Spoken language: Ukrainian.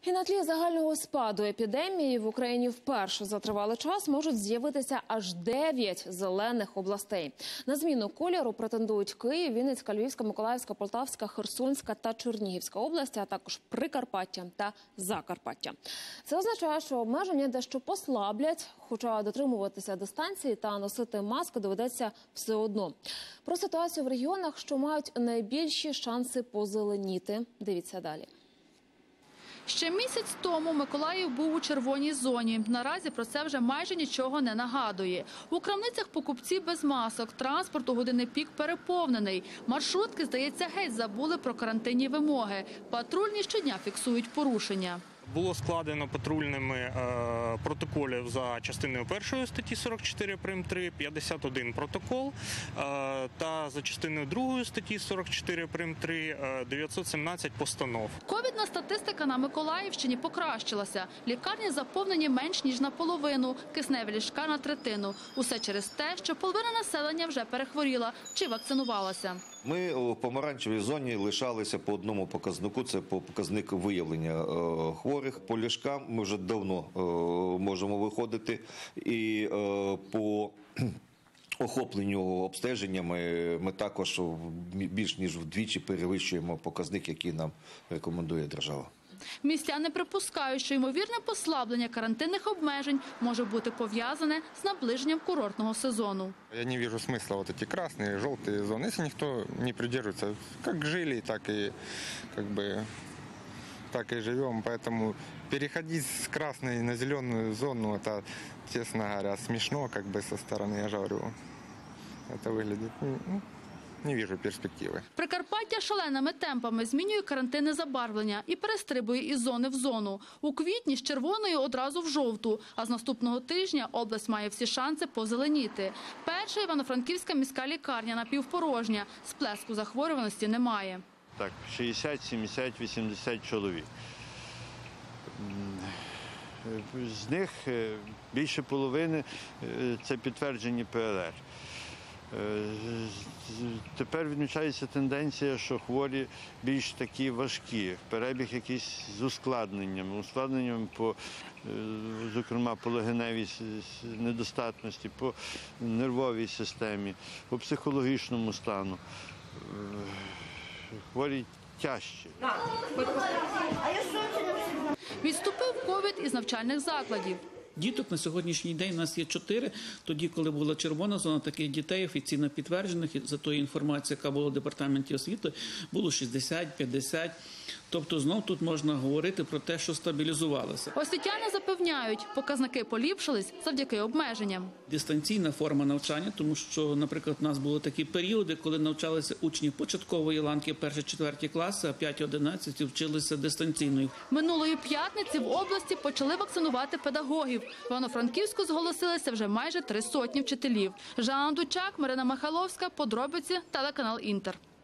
І на тлі загального спаду епідемії в Україні вперше за тривалий час можуть з'явитися аж 9 зелених областей. На зміну кольору претендують Київ, Вінницька, Львівська, Миколаївська, Полтавська, Херсонська та Чернігівська області, а також Прикарпаття та Закарпаття. Це означає, що обмеження дещо послаблять, хоча дотримуватися дистанції та носити маски доведеться все одно. Про ситуацію в регіонах, що мають найбільші шанси позеленіти. Дивіться далі. Ще місяць тому Миколаїв був у червоній зоні. Наразі про це вже майже нічого не нагадує. У крамницях покупці без масок, транспорт у години пік переповнений. Маршрутки, здається, геть забули про карантинні вимоги. Патрульні щодня фіксують порушення. Було складено патрульними протоколів за частиною 1 статті 44 прим.3, 51 протокол, та за частиною 2 статті 44 прим.3, 917 постанов. Ковідна статистика на Миколаївщині покращилася. Лікарні заповнені менш ніж наполовину, кисневі ліжка на третину. Усе через те, що половина населення вже перехворіла чи вакцинувалася. Ми у помаранчевій зоні лишалися по одному показнику, це по показник виявлення хворих. По ліжкам ми вже давно можемо виходити і по охопленню обстеженнями ми також більш ніж вдвічі перевищуємо показник, який нам рекомендує держава. Містяни припускають, що ймовірне послаблення карантинних обмежень може бути пов'язане з наближенням курортного сезону. Я не вижу смысла вот эти красные, желтые зоны, если никто не придерживается. Как жили, так и живем. Поэтому переходить с красной на зеленую зону, это, честно говоря, смешно со стороны, я же говорю. Это выглядит... Не вижу перспективи. Прикарпаття шаленими темпами змінює карантинне забарвлення і перестрибує із зони в зону. У квітні з червоної одразу в жовту, а з наступного тижня область має всі шанси позеленіти. Перша Івано-Франківська міська лікарня напівпорожня. Сплеску захворюваності немає. Так, 60, 70, 80 чоловік. З них більше половини – це підтверджені ПЛР. Тепер відмічається тенденція, що хворі більш такі важкі, перебіг якийсь з ускладненнями зокрема по легеневій недостатності, по нервовій системі, по психологічному стану. Хворі тяжчі. Відступив ковід із навчальних закладів. Діток на сьогоднішній день у нас є 4. Тоді, коли була червона зона, таких дітей офіційно підтверджених, за тою інформацією, яка була в департаменті освіти, було 60, 50. Тобто знов тут можна говорити про те, що стабілізувалося. Освітяни запевняють, показники поліпшились завдяки обмеженням. Дистанційна форма навчання, тому що, наприклад, у нас були такі періоди, коли навчалися учні початкової ланки, 1-4 класи, а 5-11 вчилися дистанційною. Минулої п'ятниці в області почали вакцинувати педагогів. В Івано-Франківську зголосилися вже майже 300 вчителів. Жанна Дучак, Марина Михайловська, подробиці, телеканал Інтер.